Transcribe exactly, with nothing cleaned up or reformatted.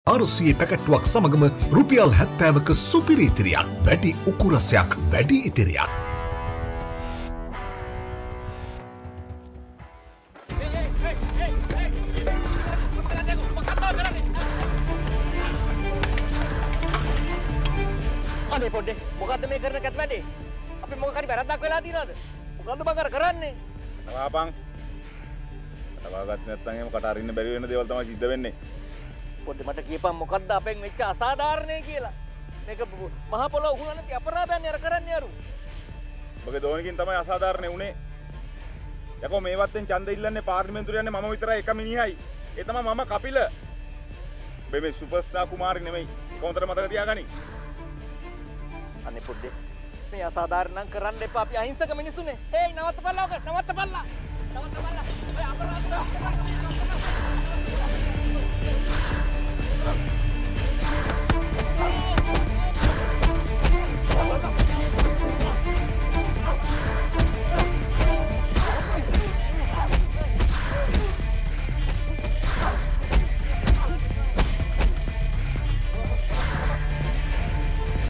පාරසියේ පැකට්ටුවක් සමගම රුපියල් හැත්තෑවක සුපිරි ඉතිරියක්. වැඩි උකුරසයක් වැඩි ඉතිරියක්. අනේ පොඩ්ඩේ මොකද්ද මේ කරන කැත වැඩේ? අපි මොකක් හරි වැරද්දක් වෙලා තියෙනවද? මොකද්ද බං අර කරන්නේ? තවාපන්. තවාගත් නැත්නම් එහෙම කට අරින්න බැරි වෙන දේවල් තමයි සිද්ධ වෙන්නේ. පොඩ්ඩේ මට කියපන් මොකද්ද අපෙන් වෙච්ච අසාධාරණේ කියලා. මේක මහ පොළොව උහුලන නැති අපරාධයන්නේ අර කරන්නේ අරු. ඔබගේ දෝනිකින් තමයි අසාධාරණේ උනේ. යකෝ මේ වත්තෙන් ඡන්ද ඉල්ලන්නේ පාර්ලිමේන්තුවට යන්නේ මම විතරයි එක මිනිහයි. ඒ තමයි මම කපිල. ඔබ මේ සුපර්ස්ටාර් කුමාරි නෙමෙයි. කොහොමද මතක තියාගනි? අනේ පොඩ්ඩේ මේ අසාධාරණ කරන්න එපා. අපි අහිංසක මිනිස්සුනේ. හේයි නවත්තපල්ලා ඔක නවත්තපල්ලා. නවත්තපල්ලා. ඔය අපරාධ